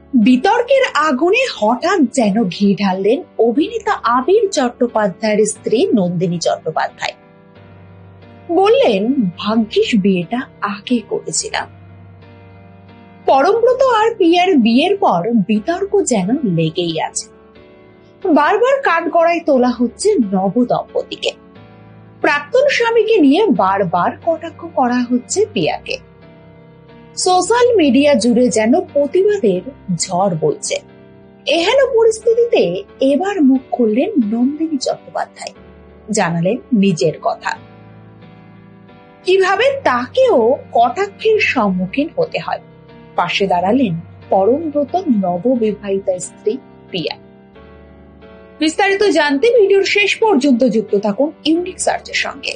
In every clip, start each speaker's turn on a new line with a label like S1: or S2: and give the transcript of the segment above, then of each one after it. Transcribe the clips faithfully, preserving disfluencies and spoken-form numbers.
S1: বিতর্কের আগুনে হঠাৎ যেন ঘি ঢাললেন অভিনেতা আবির চট্টোপাধ্যায়ের স্ত্রী নন্দিনী চট্টোপাধ্যায়। বললেন, ভাগ্যিস বিয়েটা আগে করেছিলাম। পরমব্রত আর পিয়ার বিয়ের পর বিতর্ক যেন লেগেই আছে। বারবার কাঠগড়ায় তোলা হচ্ছে নব দম্পতিকে। প্রাক্তন স্বামীকে নিয়ে বারবার কটাক্ষ করা হচ্ছে পিয়াকে। সোশ্যাল মিডিয়া জুড়ে যেন প্রতিবাদের ঝড় বইছে। এহেন পরিস্থিতিতে এবার মুখ খুললেন নন্দিনী চট্টোপাধ্যায়, জানালেন নিজের কথা, কিভাবে তাকেও কটাক্ষের সম্মুখীন হতে হয়। পাশে দাঁড়ালেন পরমব্রত নববিবাহিতা স্ত্রী পিয়া। বিস্তারিত জানতে ভিডিওর শেষ পর্যন্ত যুক্ত থাকুন ইউনিক সার্চের সঙ্গে।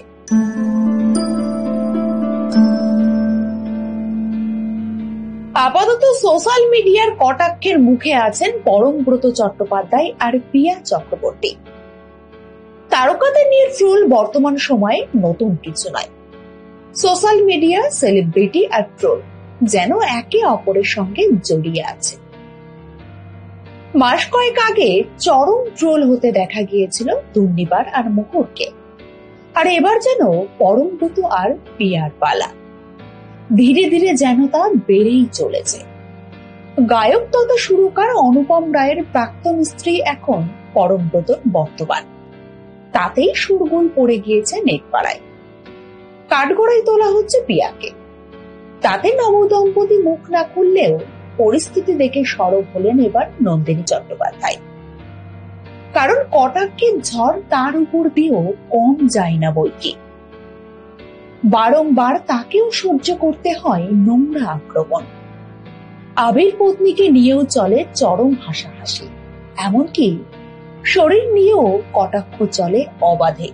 S1: আপাতত সোশ্যাল মিডিয়ার কটাক্ষের মুখে আছেন পরমব্রত চট্টোপাধ্যায় আর পিয়া চক্রবর্তী। তারকাদের নিয়ে ট্রোল বর্তমান সময়ে নতুন কিছু নয়। সোশ্যাল মিডিয়া, সেলিব্রিটি আর ট্রোল যেন একে অপরের সঙ্গে জড়িয়ে আছে। মাস কয়েক আগে চরম ট্রোল হতে দেখা গিয়েছিল দুর্নিবার আর মুহুরকে, আর এবার যেন পরমব্রত আর পিয়ার পালা। ধীরে ধীরে যেন তা বেড়েই চলেছে। গায়ক তথা সুরকার অনুপম রায়ের প্রাক্তন স্ত্রী এখন পরমব্রতর বর্তমান, তাতেই সুরগোল পড়ে গিয়েছে নেটপাড়ায়। কাঠগড়ায় তোলা হচ্ছে পিয়াকে। তাতে নবদম্পতি মুখ না খুললেও পরিস্থিতি দেখে সরব হলেন এবার নন্দিনী চট্টোপাধ্যায়। কারণ কটাক্ষের ঝড় তার উপর দিয়েও কম যায় না বইকি। বারংবার তাকেও সহ্য করতে হয় নোংরা আক্রমণ। আবির পত্নীকে নিয়েও চলে চরম হাসাহাসি, এমনকি শরীর নিয়েও কটাক্ষ চলে অবাধে।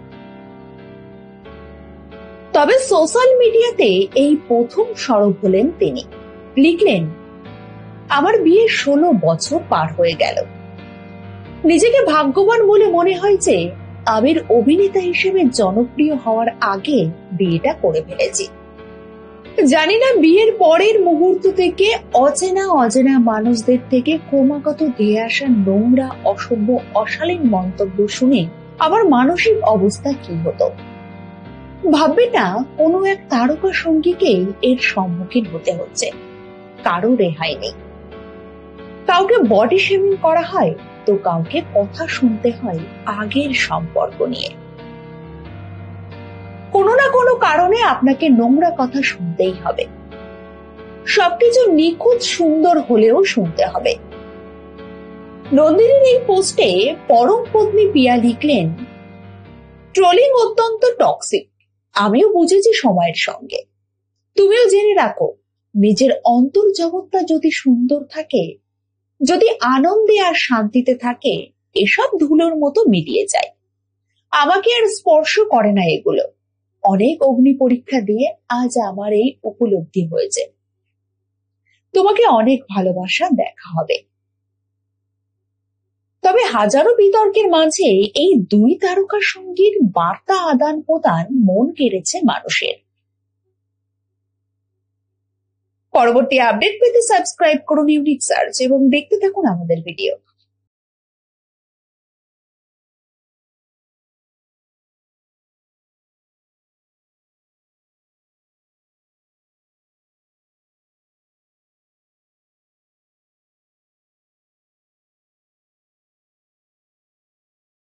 S1: তবে সোশ্যাল মিডিয়াতে এই প্রথম সরব হলেন তিনি। লিখলেন, আমার বিয়ে ষোলো বছর পার হয়ে গেল। নিজেকে ভাগ্যবান বলে মনে হয় যে আবির অভিনেতা হিসেবে জনপ্রিয় হওয়ার আগে বিয়েটা করে ফেলেছি। জানি না বিয়ের পরের মুহূর্ত থেকে অচেনা অচেনা মানুষদের থেকে ক্রমাগত দিয়ে আসা নোংরা, অসভ্য, অশালীন মন্তব্য শুনে আমার মানসিক অবস্থা কি হতো। ভাববে না কোনো এক তারকা সঙ্গীকেই এর সম্মুখীন হতে হচ্ছে। কারো রেহাই নেই। কাউকে বডি শেমিং করা হয়, তো কাউকে কথা শুনতে হয় আগের সম্পর্ক নিয়ে। কোনো না কোনো কারণে আপনাকে নোংরা কথা শুনতেই হবে। সবকিছু নিখুঁত সুন্দর হলেও শুনতে হবে। নন্দিনীর এই পোস্টে পরম পত্নী পিয়া লিখলেন, ট্রোলিং অত্যন্ত টক্সিক। আমিও বুঝেছি সময়ের সঙ্গে। তুমিও জেনে রাখো, নিজের অন্তর জগৎটা যদি সুন্দর থাকে, যদি আনন্দে আর শান্তিতে থাকে, এসব ধুলোর মতো মিলিয়ে যায়। আমাকে আর স্পর্শ করে না এগুলো। অনেক অগ্নি পরীক্ষা দিয়ে আজ আমার এই উপলব্ধি হয়েছে। তোমাকে অনেক ভালোবাসা দেখা হবে। তবে হাজারো বিতর্কের মাঝে এই দুই তারকা সঙ্গীর বার্তা আদান প্রদান মন কেড়েছে মানুষের। পরবর্তী আপডেট পেতে সাবস্ক্রাইব করুন ইউনিক সার্চ এবং দেখতে থাকুন আমাদের ভিডিও।